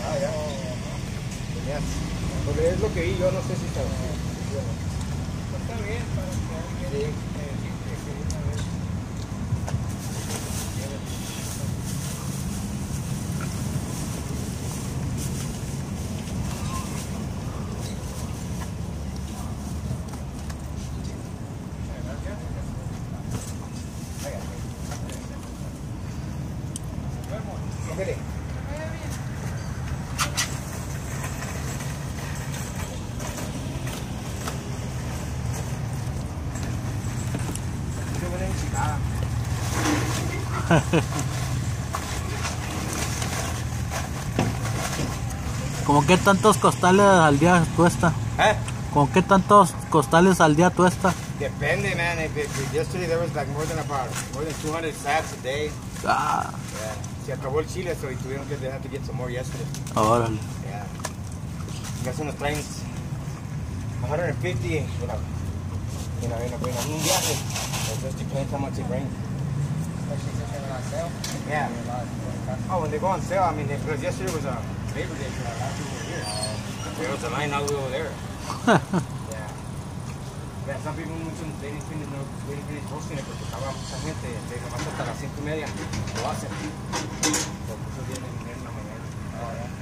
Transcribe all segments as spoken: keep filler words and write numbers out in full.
Ah, ya. Genial. Porque es lo que vi, yo no sé si está bien. Está bien para que alguien Sí. necesite que una vez. Okay. Qué buena enchilada. ¿Cómo qué tantos costales al día tuesta? ¿Eh? ¿Cómo qué tantos costales al día tuesta? Depende, man. If, if, if yesterday there was like more than about more than two hundred sacks a day. Ah, Yeah. Se acabó el chile, so tuvieron que dejar to get some more yesterday. órale. Yeah. Ya se nos traen one hundred fifty, you know, you know, en, en un viaje. It just depends how much it rains. Especially since they're on sale. Yeah. They're a lot more Oh, when they go on sale, I mean, because yesterday was a Labor Day, so a lot of people were here. There was a line all the way over there. Yeah. Yeah, some people, muchos, they didn't finish, no, they didn't finish posting it porque estaba mucha gente, de nomás hasta las cinco y media lo hacen. So, pues, eso viene en la mañana. Oh, yeah.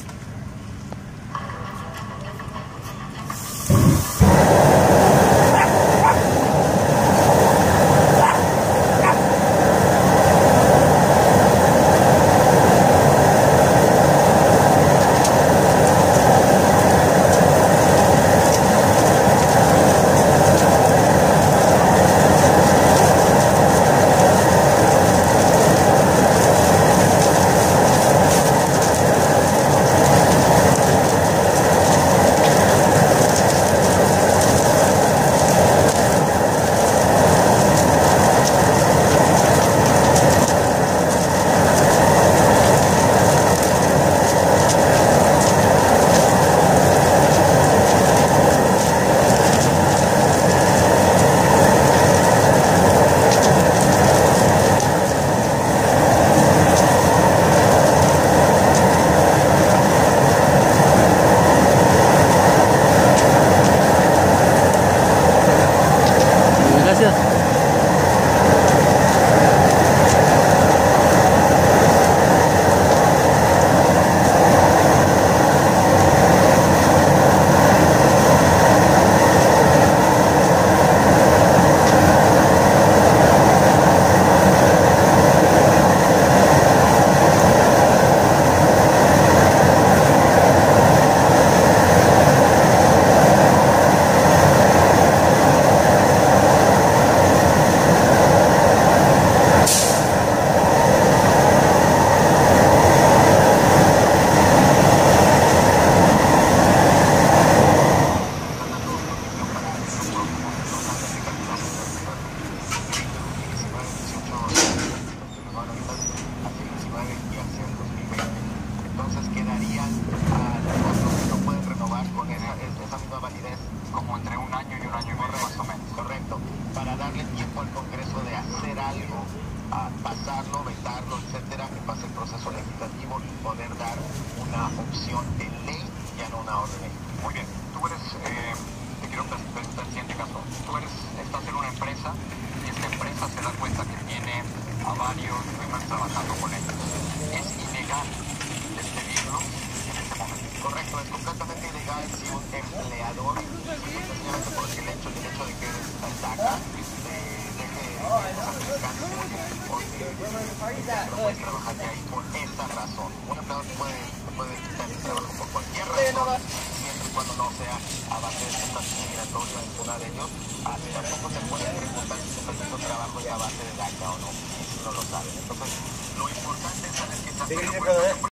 Gracias. pasarlo, vetarlo, etcétera, que pase el proceso legislativo y poder dar una opción de ley y ya no una orden ejecutiva. Muy bien, tú eres, eh, te quiero presentar el siguiente caso. Tú eres, estás en una empresa y esta empresa se da cuenta que tiene a varios miembros trabajando con ellos. Es ilegal despedirlos en este momento. Correcto, es completamente ilegal si un empleador, simplemente por el hecho, el hecho de que eres DACA, no puedes trabajar de ahí por esta razón. Un empleador puede, puede quitar el trabajo por cualquier razón, siempre y cuando no sea a base de estatus migratorio en una de ellos. Así tampoco se puede preguntar si se permite un trabajo ya a base de DACA o no, si no lo saben. Entonces, lo importante es saber que estás